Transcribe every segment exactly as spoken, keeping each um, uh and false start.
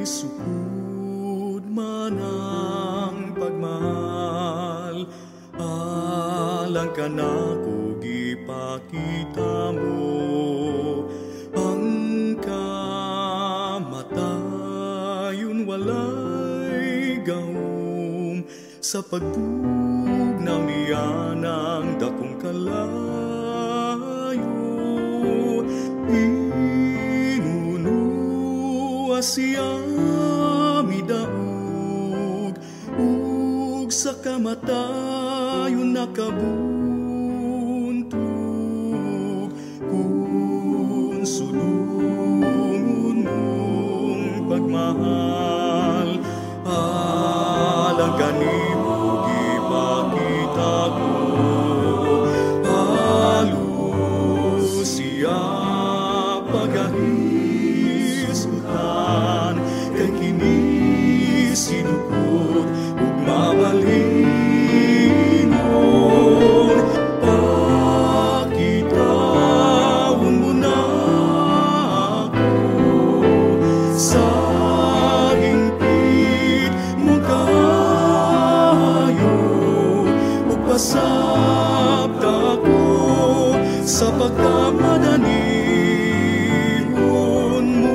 sukod man ang pagmahal, alang ka na ko gipakita mo ang kamatayon walay gahom sa pagtugnaw niya ng dakong kalayo. Inunua siya midaog ug sa kamatayon nakabuntog. Kung sulungon mong pagmahal, alang kanimo gipakita ko, halos siya pagahisutan, kay kini sinukod ug mabalingon. Pakitawon mo na ako sa hingpit mong kayo, ug pasabta ko sa pagkamadaniron mo.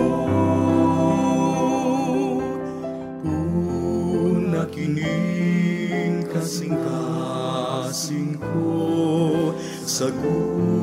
Una kining kasing-kasing ko sa